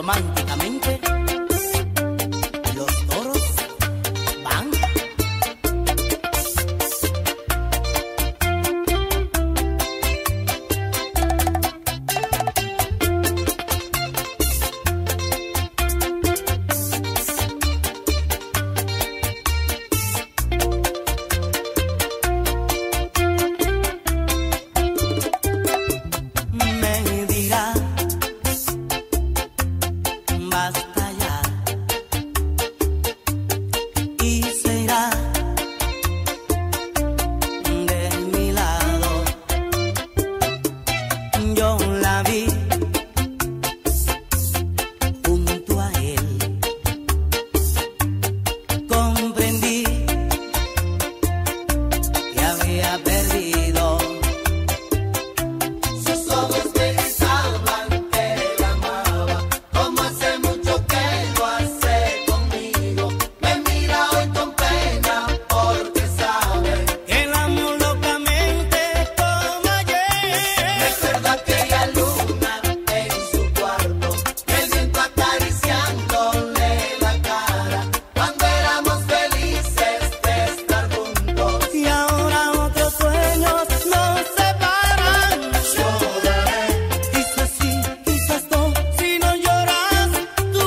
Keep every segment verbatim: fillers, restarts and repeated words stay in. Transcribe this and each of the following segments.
románticamente. Los toros van. Me dirá, basta ya, y se irá de mi lado. Yo la vi junto a él, comprendí que había perdido. Sus ojos me gritaban que la amaba, como hace mucho que lo hace conmigo. Me mira hoy con pena porque sabe Que la amo locamente como ayer. recuerda aquella luna en su cuarto, el viento acariciándole la cara, cuando éramos felices de estar juntos. Y ahora otros sueños nos separan. Lloraré, Quizás sí, quizás no, si no lloras tú.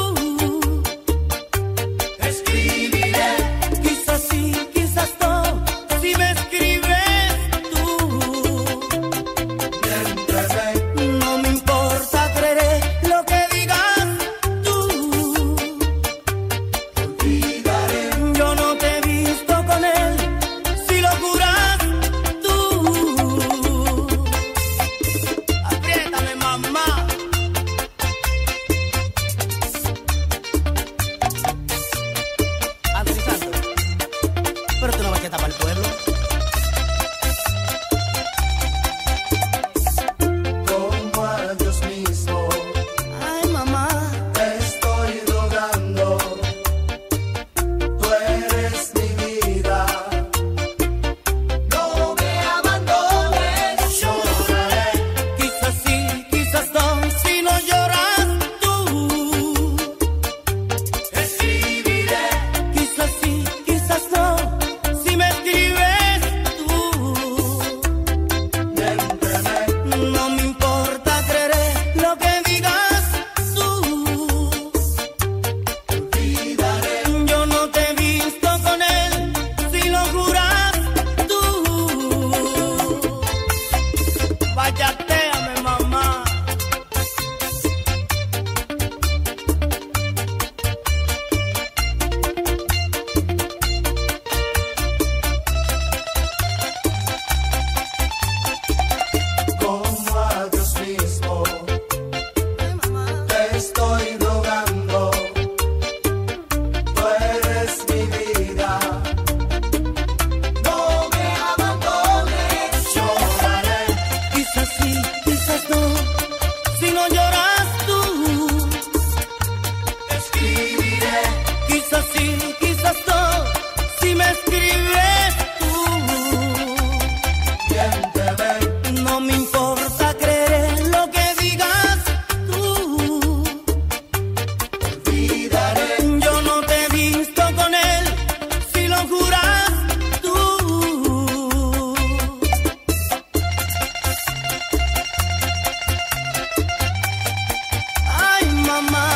escribiré, Quizás sí, quizás no, si me escribes tú. mientras ve, No me importa, creeré lo que digas tú. olvidaré. Yo no te he visto con él, si lo juras tú. Apriétame, mamá. Anthony Santos, pero tú no vas a estar para el pueblo. Como a Dios mismo Ay, mamá. te estoy rogando, tú eres mi vida, no me abandones. Lloraré, Quizás sí, quizás no, si no lloras tú. escribiré, Quizás sí, quizás no, si me escribes tú. miénteme, No me importa, creeré lo que digas tú. olvidaré. Yo no te he visto con él, si lo juras tú. Vayateame, mamá. Como a Dios mismo Ay, mamá. te estoy rogando, tú eres mi vida, no me abandones. Lloraré, Quizás sí, quizás no, si no lloras tú. escribiré, Quizás sí, quizás no, si me escribes tú. miénteme, No me importa, creeré lo que digas tú. olvidaré. Yo no te he visto con él, si lo juras tú. Ay, mamá.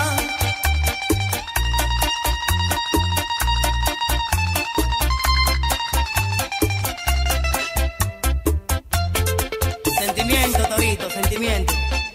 Sentimiento, Torito, sentimiento.